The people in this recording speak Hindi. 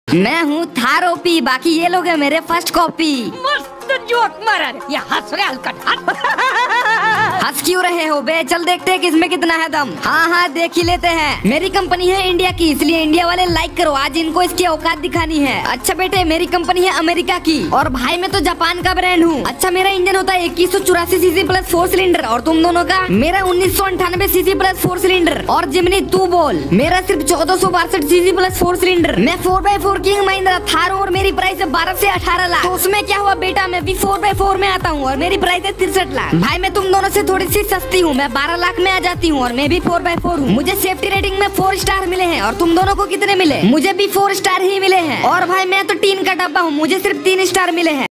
मैं हूँ थार ओपी, बाकी ये लोग हैं मेरे फर्स्ट कॉपी। मस्त जोक मारा रे, ये हंस रहे हलकट हंस क्यों रहे हो बे? चल देखते हैं किसमें कितना है दम। हाँ देख ही लेते हैं। मेरी कंपनी है इंडिया की, इसलिए इंडिया वाले लाइक करो, आज इनको इसकी औकात दिखानी है। अच्छा बेटे, मेरी कंपनी है अमेरिका की और भाई मैं तो जापान का ब्रांड हूँ। अच्छा, मेरा इंजन होता है 2184 सीसी प्लस 4 सिलेंडर और तुम दोनों का? मेरा 1998 सीसी प्लस 4 सिलेंडर। और जिमनी तू बोल। मेरा सिर्फ 1462 सीसी प्लस 4 सिलेंडर। मैं 4x4 किंग महिंद्रा थार हूँ और मेरी प्राइस है 12 से 18 लाख। तो उसमें क्या हुआ बेटा, मैं भी 4x4 में आता हूँ और मेरी प्राइस है 63 लाख। भाई मैं तुम दोनों से थोड़ी सी सस्ती हूँ, मैं 12 लाख में आ जाती हूँ और मैं भी 4x4 हूँ। मुझे सेफ्टी रेटिंग में 4 स्टार मिले हैं और तुम दोनों को कितने मिले? मुझे भी 4 स्टार ही मिले हैं। और भाई मैं तो टीन का डब्बा हूँ, मुझे सिर्फ 3 स्टार मिले हैं।